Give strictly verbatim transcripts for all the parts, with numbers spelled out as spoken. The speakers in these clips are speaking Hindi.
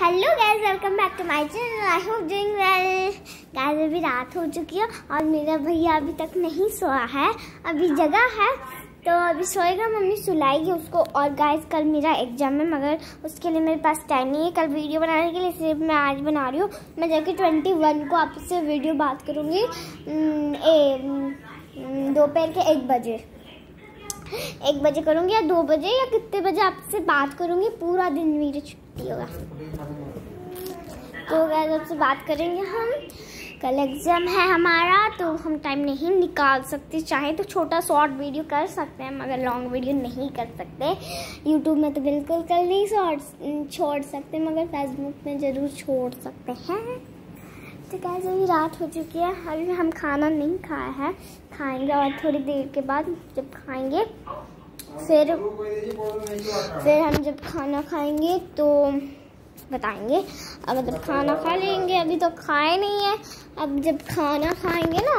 Hello guys, welcome back to my channel. I hope doing well. Guys अभी रात हो चुकी है और मेरा भैया अभी तक नहीं सोया है, अभी जगह है तो अभी सोएगा, मम्मी सुलाएगी उसको। और गाइस कल मेरा एग्जाम है मगर उसके लिए मेरे पास टाइम नहीं है कल वीडियो बनाने के लिए, इसलिए मैं आज बना रही हूँ। मैं जाके ट्वेंटी वन को आपसे वीडियो बात करूँगी दोपहर के एक बजे एक बजे करूँगी या दो बजे या कितने बजे आपसे बात करूँगी। पूरा दिन मेरी छुट्टी होगा तो गाइस आपसे बात करेंगे हम। कल एग्जाम है हमारा तो हम टाइम नहीं निकाल सकते, चाहे तो छोटा शॉर्ट वीडियो कर सकते हैं मगर लॉन्ग वीडियो नहीं कर सकते। यूट्यूब में तो बिल्कुल कल नहीं शॉर्ट छोड़ सकते मगर फेसबुक में ज़रूर छोड़ सकते हैं। तो गाइस अभी रात हो चुकी है, अभी हम खाना नहीं खाया है, खाएंगे और थोड़ी देर के बाद जब खाएंगे फिर फिर हम जब खाना खाएंगे तो बताएंगे। अब जब खाना खा लेंगे, अभी तो खाए नहीं है, अब जब खाना खाएंगे ना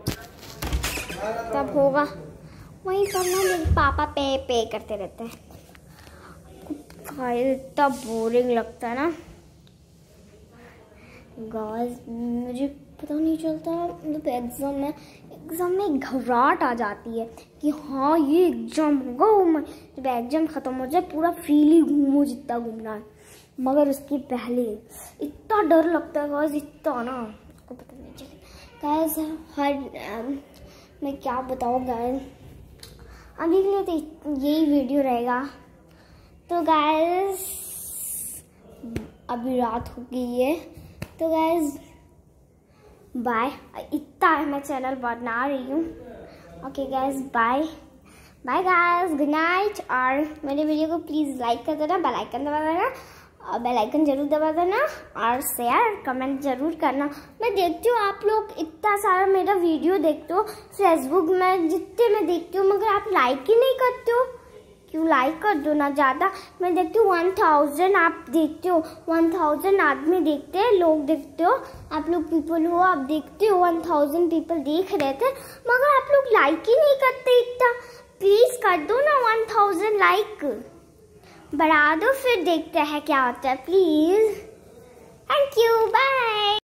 तब होगा। वही सब ना मेरे पापा पे पे करते रहते हैं, इतना बोरिंग लगता है ना गाइस। मुझे पता नहीं चलता, मतलब एग्ज़ाम में एग्ज़ाम में घबराहट आ जाती है कि हाँ ये एग्ज़ाम होगा। जब एग्ज़ाम ख़त्म हो जाए पूरा फ्रीली घूमो जितना घूमना है, मगर उसके पहले इतना डर लगता है गाइस, इतना ना आपको पता नहीं चले गाइस। हर मैं क्या बताऊँ गाइस, अभी के लिए तो यही वीडियो रहेगा। तो गाइस अभी रात हो गई है तो गाइस बाय। इतना है मैं चैनल बना रही हूँ। Okay guys bye bye guys, good night. और मेरे वीडियो को प्लीज़ लाइक कर देना, बेल आइकन दबा देना और बेल आइकन जरूर दबा देना और शेयर कमेंट जरूर करना। मैं देखती हूँ आप लोग इतना सारा मेरा वीडियो देखते हो फेसबुक में, जितने मैं देखती हूँ मगर आप लाइक ही नहीं करते हो। क्यों लाइक कर दो ना ज़्यादा। मैं देखती हूँ वन थाउजेंड आप देखते हो, वन थाउजेंड आदमी देखते हैं, लोग देखते हो, आप लोग पीपल हो, आप देखते हो वन थाउजेंड पीपल देख रहे थे मगर आप लोग लाइक ही नहीं करते इतना। प्लीज़ कर दो ना वन थाउजेंड लाइक, बढ़ा दो फिर देखते हैं क्या होता है। Please, thank you, bye.